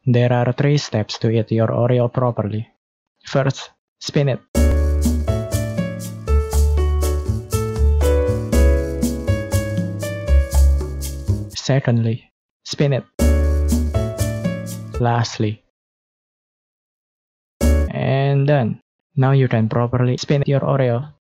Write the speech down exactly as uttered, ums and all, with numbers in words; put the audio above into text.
There are three steps to eat your Oreo properly. First, spin it. Secondly, spin it. Lastly, and done. Now you can properly spin your Oreo.